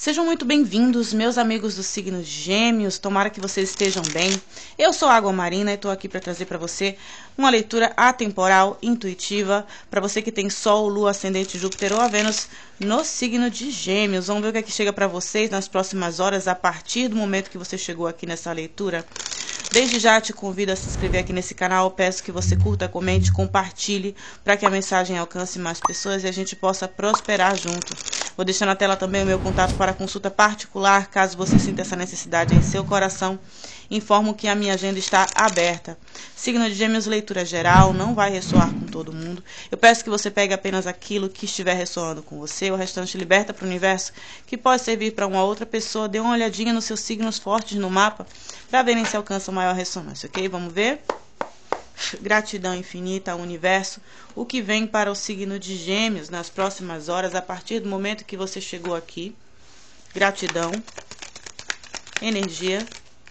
Sejam muito bem-vindos, meus amigos do signo Gêmeos, tomara que vocês estejam bem. Eu sou Água Marina e estou aqui para trazer para você uma leitura atemporal, intuitiva, para você que tem Sol, Lua, Ascendente, Júpiter ou a Vênus no signo de Gêmeos. Vamos ver o que é que chega para vocês nas próximas horas, a partir do momento que você chegou aqui nessa leitura. Desde já te convido a se inscrever aqui nesse canal, peço que você curta, comente, compartilhe, para que a mensagem alcance mais pessoas e a gente possa prosperar junto. Vou deixar na tela também o meu contato para consulta particular, caso você sinta essa necessidade em seu coração. Informo que a minha agenda está aberta. Signo de Gêmeos, leitura geral, não vai ressoar com todo mundo. Eu peço que você pegue apenas aquilo que estiver ressoando com você, o restante liberta para o universo, que pode servir para uma outra pessoa. Dê uma olhadinha nos seus signos fortes no mapa, para verem se alcança maior ressonância, ok? Vamos ver? Gratidão infinita ao universo, o que vem para o signo de Gêmeos nas próximas horas, a partir do momento que você chegou aqui. Gratidão, energia.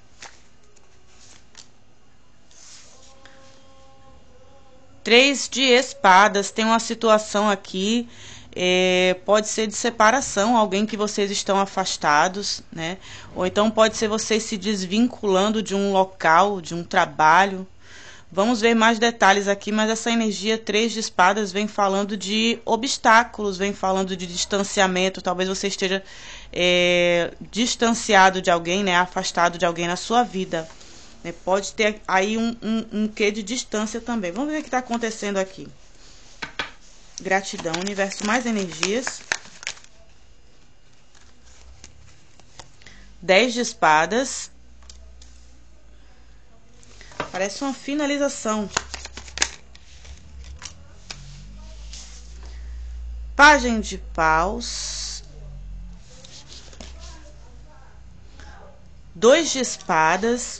Três de espadas, tem uma situação aqui, pode ser de separação, alguém que vocês estão afastados, né? Ou então pode ser vocês se desvinculando de um local, de um trabalho. Vamos ver mais detalhes aqui, mas essa energia 3 de espadas vem falando de obstáculos, vem falando de distanciamento. Talvez você esteja distanciado de alguém, né? Afastado de alguém na sua vida. Pode ter aí um quê de distância também. Vamos ver o que está acontecendo aqui. Gratidão, universo, mais energias. 10 de espadas. Parece uma finalização. Pagem de paus. 2 de espadas.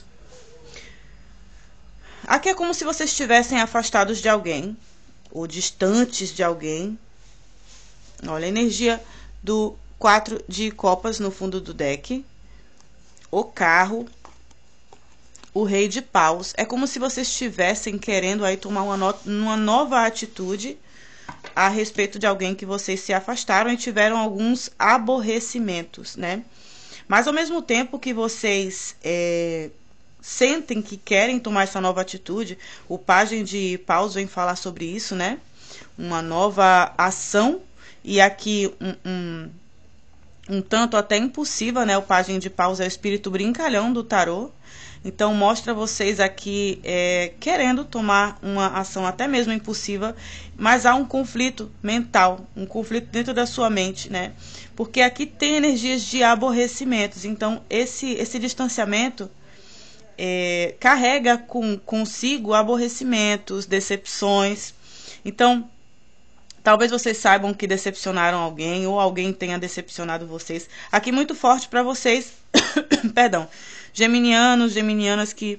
Aqui é como se vocês estivessem afastados de alguém, ou distantes de alguém. Olha a energia do 4 de copas no fundo do deck. O carro. O rei de paus. É como se vocês estivessem querendo aí tomar uma nova atitude a respeito de alguém que vocês se afastaram e tiveram alguns aborrecimentos, né? Mas ao mesmo tempo que vocês sentem que querem tomar essa nova atitude, o Pagem de Paus vem falar sobre isso, né? Uma nova ação, e aqui um tanto até impulsiva, né? O Pagem de Paus é o espírito brincalhão do tarô, então mostra vocês aqui querendo tomar uma ação até mesmo impulsiva, mas há um conflito mental, um conflito dentro da sua mente, né? Porque aqui tem energias de aborrecimentos, então esse distanciamento carrega consigo aborrecimentos, decepções. Então, talvez vocês saibam que decepcionaram alguém, ou alguém tenha decepcionado vocês. Aqui muito forte para vocês, perdão, geminianos, geminianas que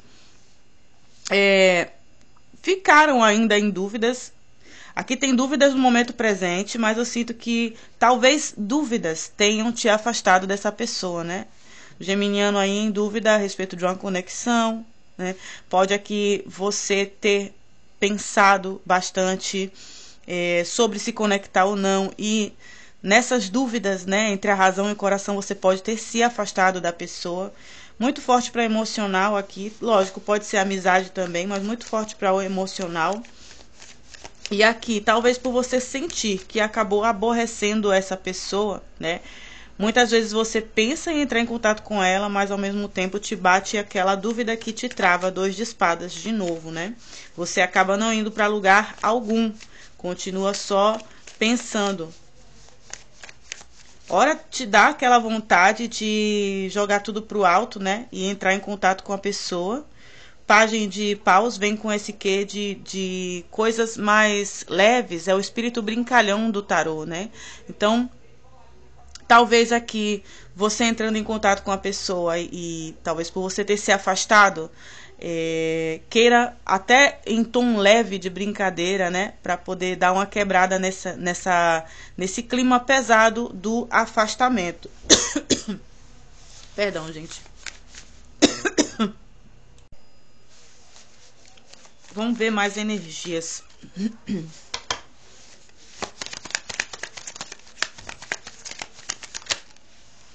ficaram ainda em dúvidas. Aqui tem dúvidas no momento presente, mas eu sinto que talvez dúvidas tenham te afastado dessa pessoa, né? Geminiano aí em dúvida a respeito de uma conexão, né? Pode aqui você ter pensado bastante sobre se conectar ou não, e nessas dúvidas, né, entre a razão e o coração, você pode ter se afastado da pessoa. Muito forte para emocional aqui, lógico, pode ser amizade também, mas muito forte para o emocional. E aqui, talvez por você sentir que acabou aborrecendo essa pessoa, né? Muitas vezes você pensa em entrar em contato com ela, mas ao mesmo tempo te bate aquela dúvida que te trava, 2 de espadas de novo, né? Você acaba não indo para lugar algum, continua só pensando. Ora, te dá aquela vontade de jogar tudo pro alto, né? E entrar em contato com a pessoa. Pagem de paus vem com esse quê de coisas mais leves, é o espírito brincalhão do tarô, né? Então, talvez aqui, você entrando em contato com a pessoa e talvez por você ter se afastado, queira até em tom leve de brincadeira, né? Para poder dar uma quebrada nesse clima pesado do afastamento. Perdão, gente. Vamos ver mais energias.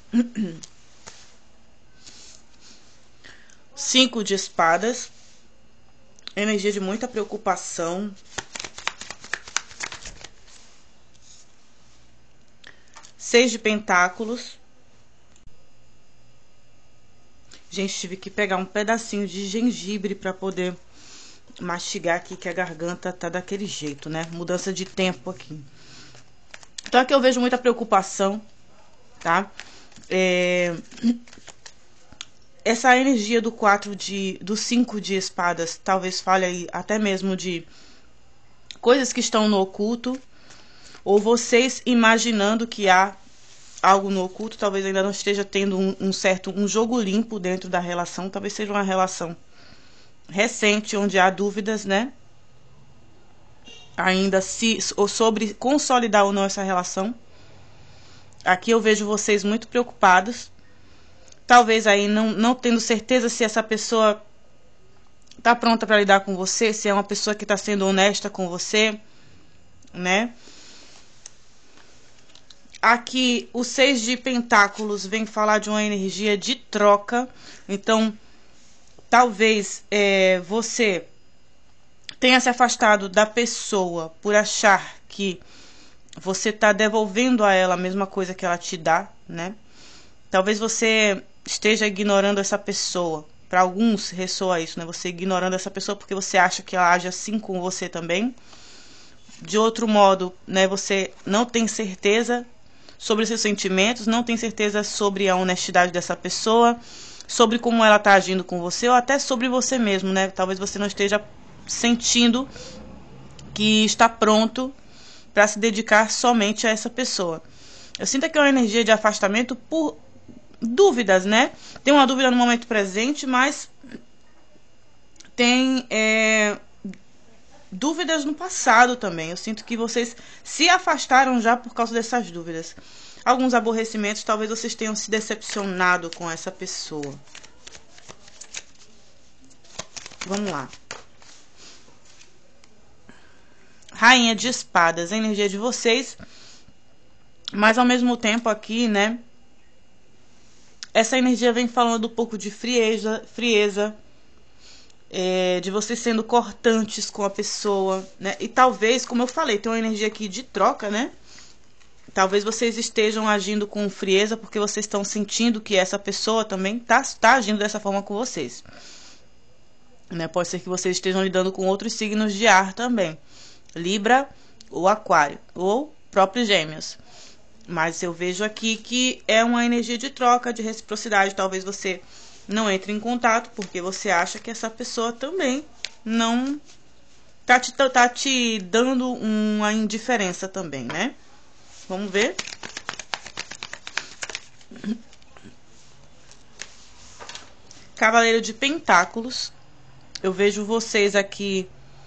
5 de espadas. Energia de muita preocupação. 6 de pentáculos. Gente, tive que pegar um pedacinho de gengibre para poder mastigar aqui, que a garganta tá daquele jeito, né? Mudança de tempo aqui. Então aqui eu vejo muita preocupação, tá? Essa energia do 5 de espadas talvez fale aí até mesmo de coisas que estão no oculto, ou vocês imaginando que há algo no oculto, talvez ainda não esteja tendo um jogo limpo dentro da relação, talvez seja uma relação recente, onde há dúvidas, né? Ainda sobre consolidar ou não essa relação. Aqui eu vejo vocês muito preocupados. Talvez aí não tendo certeza se essa pessoa tá pronta para lidar com você, se é uma pessoa que está sendo honesta com você, né? Aqui o 6 de pentáculos vem falar de uma energia de troca. Então, talvez você tenha se afastado da pessoa por achar que você está devolvendo a ela a mesma coisa que ela te dá, né? Talvez você esteja ignorando essa pessoa. Para alguns ressoa isso, né? Você ignorando essa pessoa porque você acha que ela age assim com você também. De outro modo, né? Você não tem certeza sobre seus sentimentos, não tem certeza sobre a honestidade dessa pessoa, sobre como ela está agindo com você, ou até sobre você mesmo, né? Talvez você não esteja sentindo que está pronto para se dedicar somente a essa pessoa. Eu sinto que é uma energia de afastamento por dúvidas, né? Tem uma dúvida no momento presente, mas tem dúvidas no passado também. Eu sinto que vocês se afastaram já por causa dessas dúvidas. Alguns aborrecimentos, talvez vocês tenham se decepcionado com essa pessoa. Vamos lá. Rainha de espadas, a energia de vocês. Mas ao mesmo tempo aqui, né? Essa energia vem falando um pouco de frieza, de vocês sendo cortantes com a pessoa, né? E talvez, como eu falei, tem uma energia aqui de troca, né? Talvez vocês estejam agindo com frieza porque vocês estão sentindo que essa pessoa também tá agindo dessa forma com vocês, né? Pode ser que vocês estejam lidando com outros signos de ar também, Libra ou Aquário, ou próprios Gêmeos. Mas eu vejo aqui que é uma energia de troca, de reciprocidade. Talvez você não entre em contato porque você acha que essa pessoa também não tá te dando uma indiferença também, né? Vamos ver. Cavaleiro de Pentáculos. Eu vejo vocês aqui,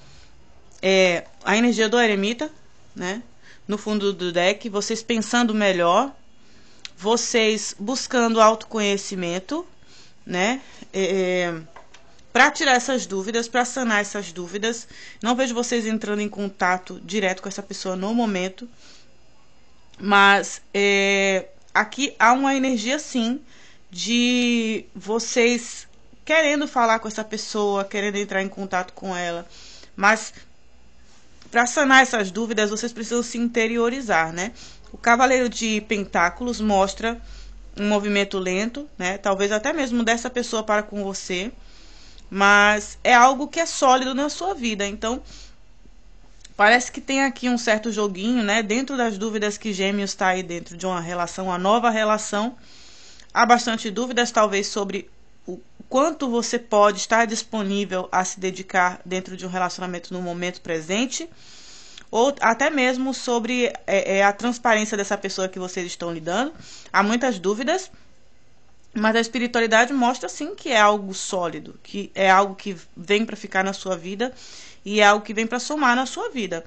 a energia do eremita, né? No fundo do deck, vocês pensando melhor, vocês buscando autoconhecimento, né? Para tirar essas dúvidas, para sanar essas dúvidas. Não vejo vocês entrando em contato direto com essa pessoa no momento, mas aqui há uma energia sim de vocês querendo falar com essa pessoa, querendo entrar em contato com ela, mas para sanar essas dúvidas, vocês precisam se interiorizar, né? O Cavaleiro de Pentáculos mostra um movimento lento, né? Talvez até mesmo dessa pessoa para com você, mas é algo que é sólido na sua vida. Então, parece que tem aqui um certo joguinho, né? Dentro das dúvidas que Gêmeos está aí dentro de uma relação, uma nova relação. Há bastante dúvidas, talvez, sobre o quanto você pode estar disponível a se dedicar dentro de um relacionamento no momento presente, ou até mesmo sobre a transparência dessa pessoa que vocês estão lidando. Há muitas dúvidas, mas a espiritualidade mostra sim que é algo sólido, que é algo que vem para ficar na sua vida e é algo que vem para somar na sua vida.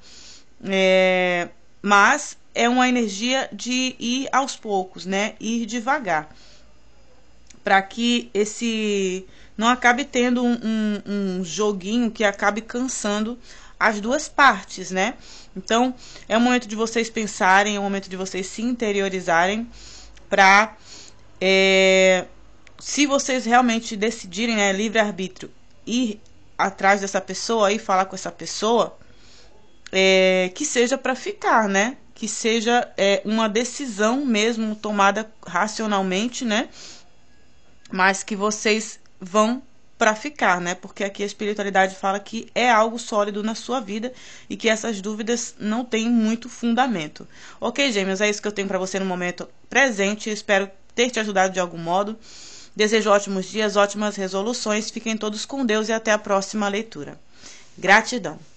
Mas é uma energia de ir aos poucos, né? Ir devagar, para que não acabe tendo um joguinho que acabe cansando as duas partes, né? Então, é o momento de vocês pensarem, é o momento de vocês se interiorizarem para Se vocês realmente decidirem, né, livre-arbítrio, ir atrás dessa pessoa e falar com essa pessoa, que seja para ficar, né? Que seja uma decisão mesmo tomada racionalmente, né? Mas que vocês vão para ficar, né? Porque aqui a espiritualidade fala que é algo sólido na sua vida e que essas dúvidas não têm muito fundamento. Ok, gêmeos, é isso que eu tenho para você no momento presente. Eu espero ter te ajudado de algum modo. Desejo ótimos dias, ótimas resoluções. Fiquem todos com Deus e até a próxima leitura. Gratidão.